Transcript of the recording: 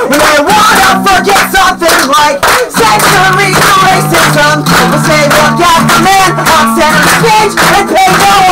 When they wanna forget something like centuries of racism, people say look at the man on center stage and pay no